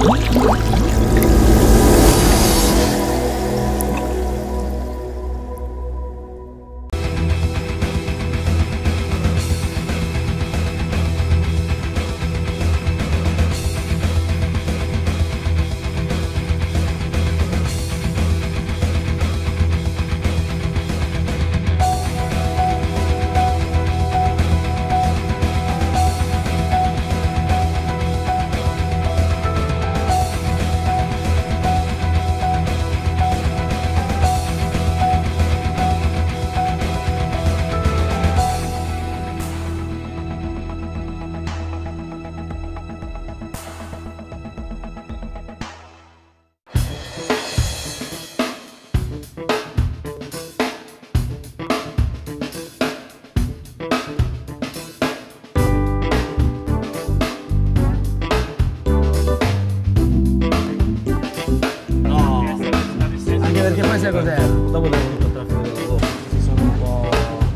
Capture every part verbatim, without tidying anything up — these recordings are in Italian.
Perché poi sai cos'è? Dopo devo tutto il traffico dello dopo, si sono un po'...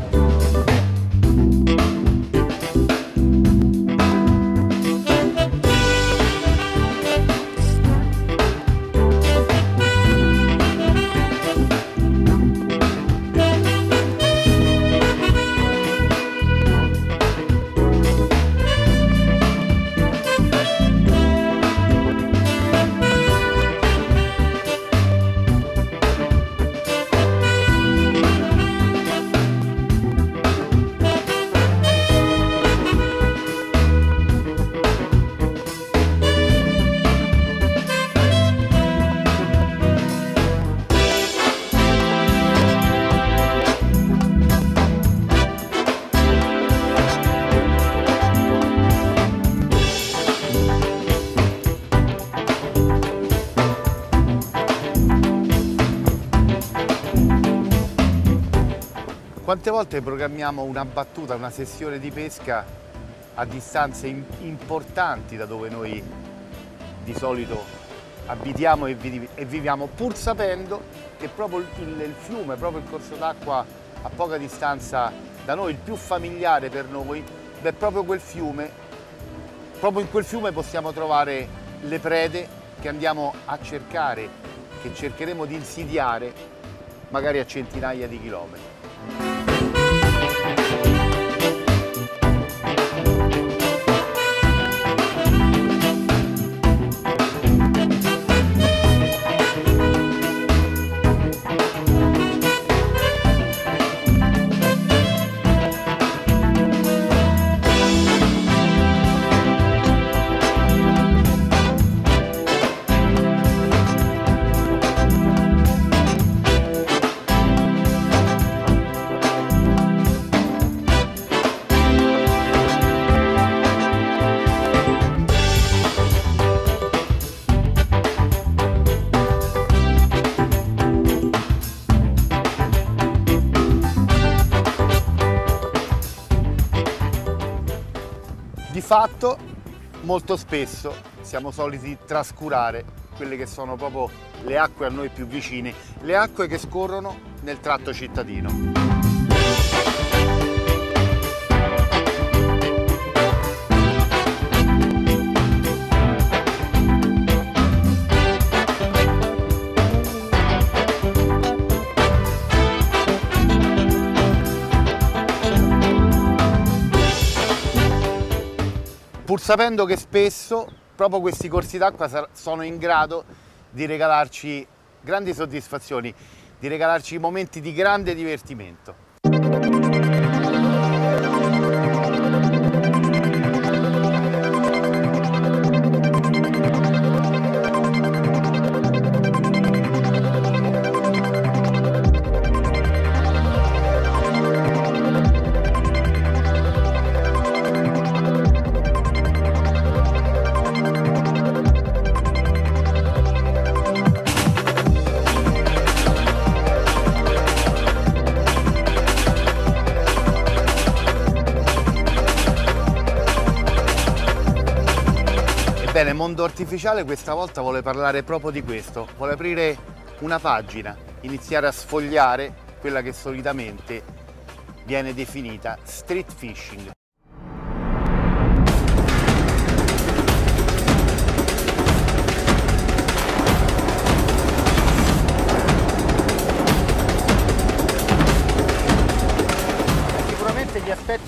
Quante volte programmiamo una battuta, una sessione di pesca a distanze in, importanti da dove noi di solito abitiamo e, vi, e viviamo, pur sapendo che proprio il, il fiume, proprio il corso d'acqua a poca distanza da noi, il più familiare per noi, è proprio quel fiume. Proprio in quel fiume possiamo trovare le prede che andiamo a cercare, che cercheremo di insidiare magari a centinaia di chilometri. Di fatto, molto spesso siamo soliti trascurare quelle che sono proprio le acque a noi più vicine, le acque che scorrono nel tratto cittadino. Pur sapendo che spesso proprio questi corsi d'acqua sono in grado di regalarci grandi soddisfazioni, di regalarci momenti di grande divertimento. Bene, Mondo Artificiale questa volta vuole parlare proprio di questo, vuole aprire una pagina, iniziare a sfogliare quella che solitamente viene definita street fishing.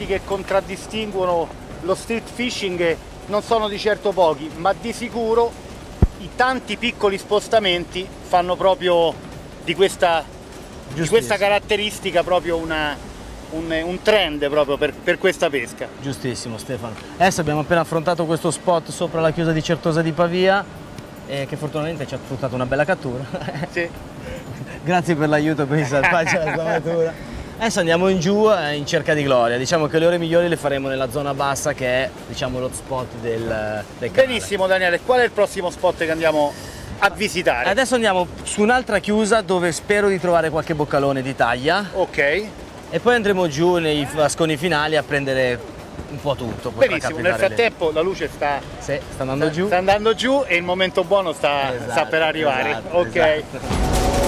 aspetti che contraddistinguono lo street fishing non sono di certo pochi, ma di sicuro i tanti piccoli spostamenti fanno proprio di questa, di questa caratteristica proprio una, un, un trend proprio per, per questa pesca. Giustissimo Stefano. Adesso abbiamo appena affrontato questo spot sopra la chiusa di Certosa di Pavia, eh, che fortunatamente ci ha fruttato una bella cattura. Sì. Grazie per l'aiuto con i salvaggi alla squamatura. Adesso andiamo in giù eh, in cerca di gloria. Diciamo che le ore migliori le faremo nella zona bassa, che è, diciamo, lo spot del, del canale. Benissimo Daniele, qual è il prossimo spot che andiamo a visitare? Adesso andiamo su un'altra chiusa dove spero di trovare qualche boccalone di taglia. Ok. E poi andremo giù nei vasconi finali a prendere un po' tutto. Benissimo, nel frattempo le... la luce sta, sì, sta andando sta, giù. Sta andando giù e il momento buono sta, esatto, sta per arrivare. Esatto, ok. Esatto.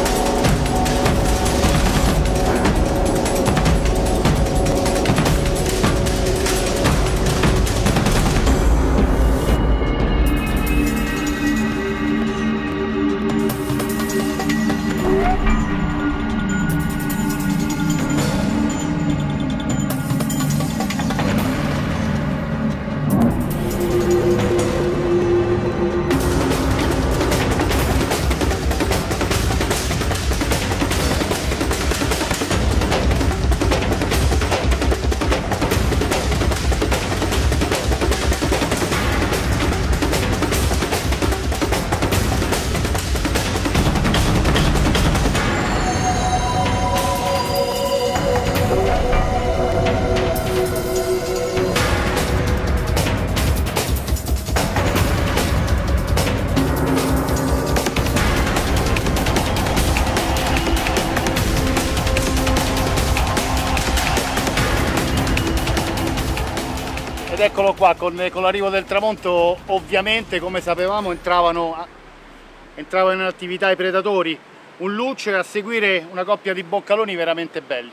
Ed eccolo qua, con, con l'arrivo del tramonto ovviamente, come sapevamo, entravano, entravano in attività i predatori. Un luccio e a seguire una coppia di boccaloni veramente belli.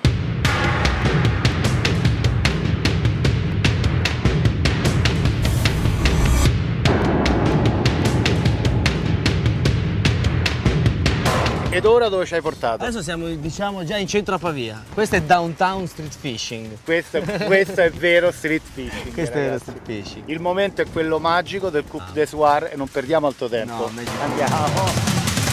Ed ora dove ci hai portato? Adesso siamo, diciamo, già in centro a Pavia. Questo è downtown street fishing. Questo, questo è vero street fishing. Questo è ragazzi. vero street fishing. Il momento è quello magico del Coupe Ah. des Soirs e non perdiamo altro tempo. No, meglio. Andiamo.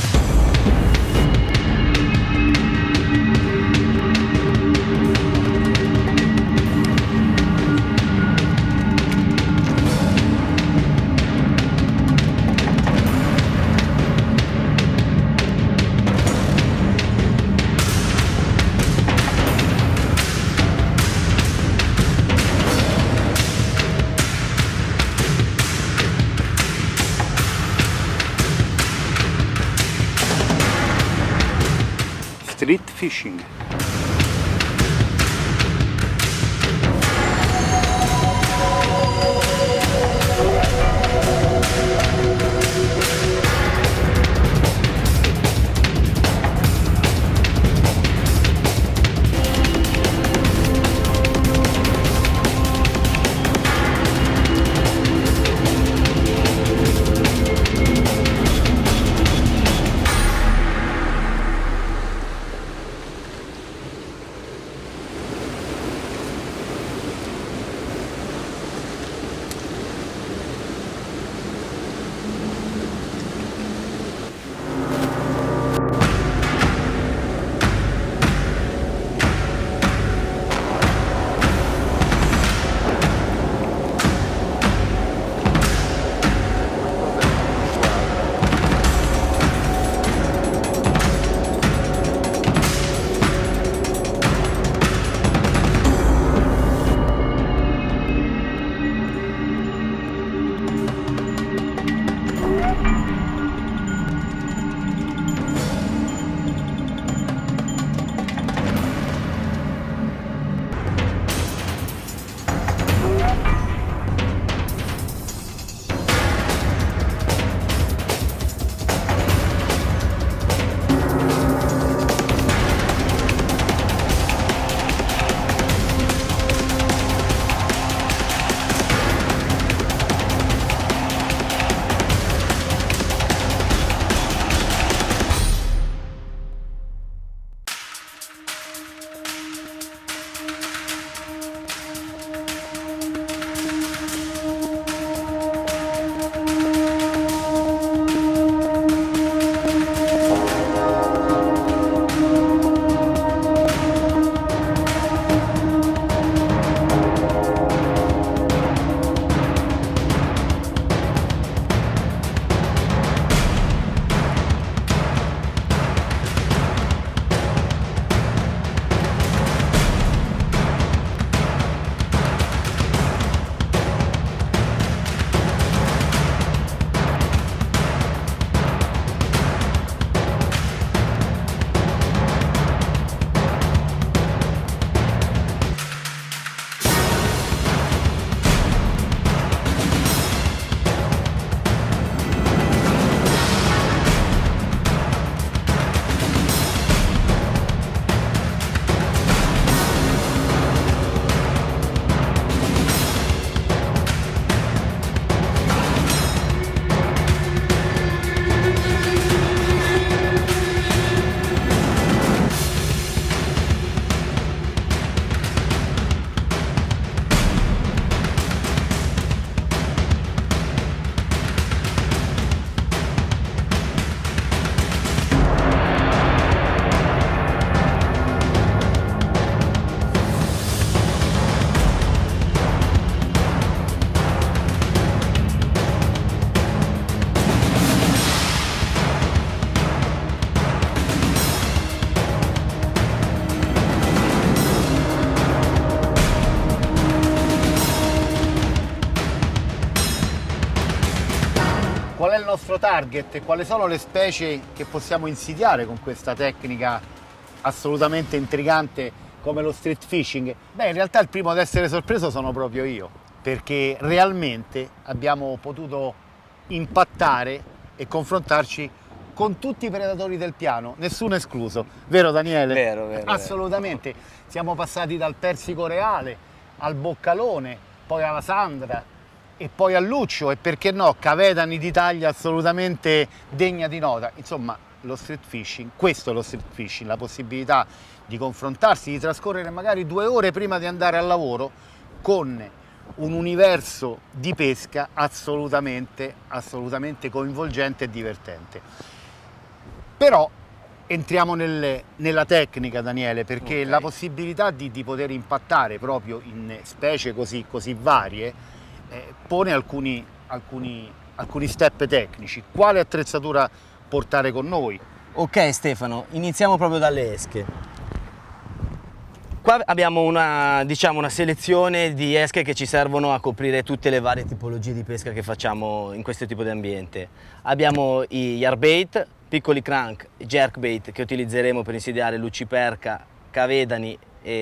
Street fishing. qual è il nostro target e quali sono le specie che possiamo insidiare con questa tecnica assolutamente intrigante come lo street fishing? Beh, in realtà il primo ad essere sorpreso sono proprio io, perché realmente abbiamo potuto impattare e confrontarci con tutti i predatori del piano, nessuno escluso. Vero Daniele? Vero, vero. Assolutamente. Vero. Siamo passati dal persico reale al boccalone, poi alla sandra e poi al luccio e perché no, cavedani di taglia assolutamente degna di nota. Insomma, lo street fishing, questo è lo street fishing, la possibilità di confrontarsi, di trascorrere magari due ore prima di andare al lavoro con un universo di pesca assolutamente, assolutamente coinvolgente e divertente. Però entriamo nelle, nella tecnica, Daniele, perché okay. la possibilità di, di poter impattare proprio in specie così, così varie eh, pone alcuni, alcuni, alcuni step tecnici. Quale attrezzatura portare con noi? Ok Stefano, iniziamo proprio dalle esche. Qua abbiamo una, diciamo, una selezione di esche che ci servono a coprire tutte le varie tipologie di pesca che facciamo in questo tipo di ambiente. Abbiamo i yardbait, piccoli crank, jerkbait che utilizzeremo per insidiare lucciperca, cavedani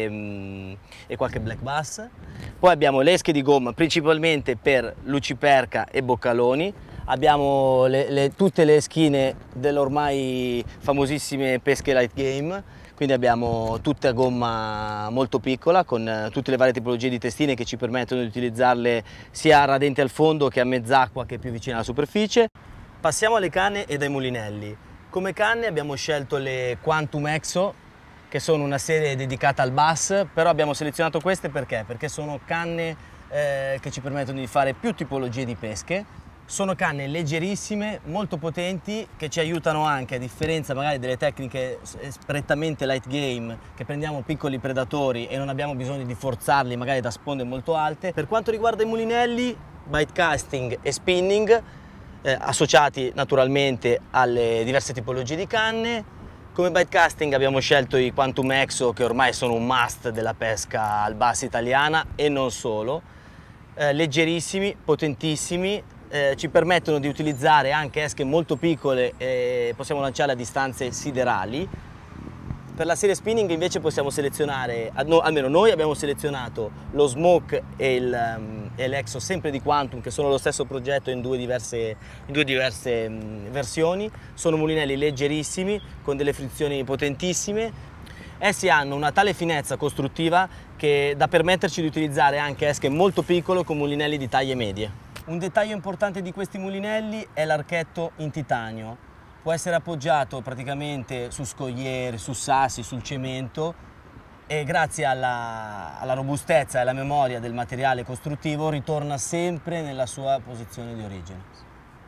e, e qualche black bass. Poi abbiamo le esche di gomma principalmente per lucciperca e boccaloni. Abbiamo le, le, tutte le eschine delle ormai famosissime pesche light game, quindi abbiamo tutte a gomma molto piccola con eh, tutte le varie tipologie di testine che ci permettono di utilizzarle sia radenti al fondo che a mezz'acqua che più vicine alla superficie. Passiamo alle canne e ai mulinelli. Come canne abbiamo scelto le Quantum Exo, che sono una serie dedicata al bass, però abbiamo selezionato queste perché? Perché sono canne eh, che ci permettono di fare più tipologie di pesche. Sono canne leggerissime, molto potenti, che ci aiutano anche, a differenza magari delle tecniche prettamente light game, che prendiamo piccoli predatori e non abbiamo bisogno di forzarli magari da sponde molto alte. Per quanto riguarda i mulinelli, bite casting e spinning, eh, associati naturalmente alle diverse tipologie di canne. Come bite casting abbiamo scelto i Quantum Exo, che ormai sono un must della pesca al bass italiana e non solo, eh, leggerissimi, potentissimi. Eh, ci permettono di utilizzare anche esche molto piccole e possiamo lanciarle a distanze siderali. Per la serie spinning invece possiamo selezionare, no, almeno noi abbiamo selezionato lo Smoke e, il, um, e l'Exo sempre di Quantum, che sono lo stesso progetto in due diverse, in due diverse um, versioni. Sono mulinelli leggerissimi con delle frizioni potentissime. Essi hanno una tale finezza costruttiva che da permetterci di utilizzare anche esche molto piccole con mulinelli di taglie medie. Un dettaglio importante di questi mulinelli è l'archetto in titanio. Può essere appoggiato praticamente su scogliere, su sassi, sul cemento e grazie alla, alla robustezza e alla memoria del materiale costruttivo ritorna sempre nella sua posizione di origine.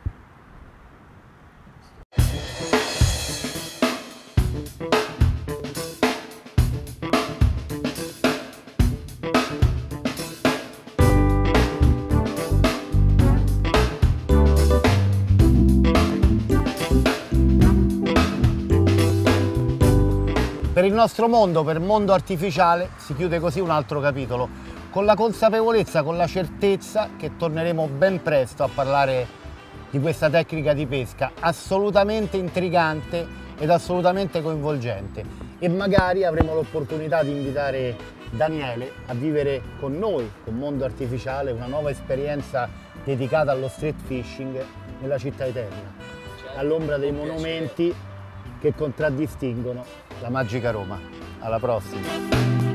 Per il nostro mondo, per mondo artificiale, si chiude così un altro capitolo, con la consapevolezza, con la certezza che torneremo ben presto a parlare di questa tecnica di pesca assolutamente intrigante ed assolutamente coinvolgente e magari avremo l'opportunità di invitare Daniele a vivere con noi, con Mondo Artificiale, una nuova esperienza dedicata allo street fishing nella città eterna, all'ombra dei monumenti che contraddistinguono la magica Roma. Alla prossima!